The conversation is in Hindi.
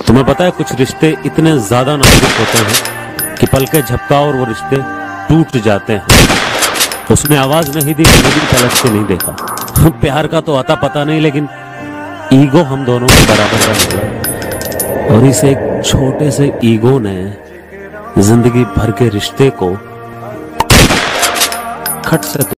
तुम्हें पता है कुछ रिश्ते इतने ज्यादा नाजुक होते हैं कि पल के झपका और वो रिश्ते टूट जाते हैं। उसने आवाज नहीं दी, मैंने भी पलट के नहीं देखा। प्यार का तो आता पता नहीं, लेकिन ईगो हम दोनों के बराबर का निकला और इस एक छोटे से ईगो ने जिंदगी भर के रिश्ते को खट से